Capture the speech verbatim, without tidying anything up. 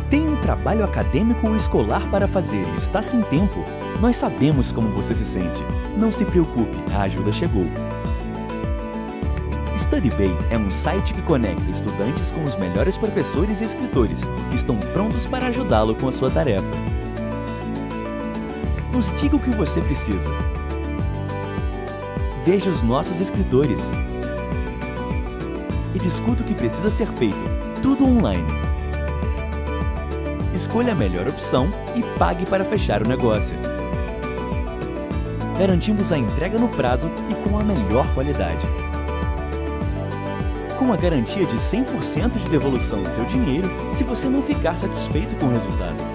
Tem um trabalho acadêmico ou escolar para fazer e está sem tempo? Nós sabemos como você se sente. Não se preocupe, a ajuda chegou. StudyBay é um site que conecta estudantes com os melhores professores e escritores que estão prontos para ajudá-lo com a sua tarefa. Nos diga o que você precisa. Veja os nossos escritores. E discuta o que precisa ser feito, tudo online. Escolha a melhor opção e pague para fechar o negócio. Garantimos a entrega no prazo e com a melhor qualidade. Com a garantia de cem por cento de devolução do seu dinheiro se você não ficar satisfeito com o resultado.